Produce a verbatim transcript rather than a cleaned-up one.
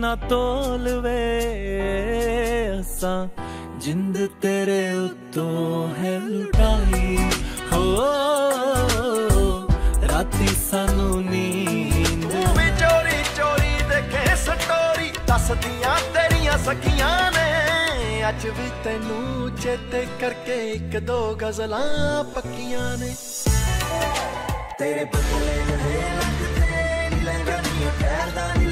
ना तोल वे असां जिंद तेरे उत्तों है लुटाई हो राती सानू नींद भी चोरी चोरी देखे स्टोरी दसदियां तेरियां सखियां ने अज भी तेनू चेते करके एक दो गजलां पक्कियां ने तेरे बदले रहे लंघ ते नी लंघ नी ठहरदा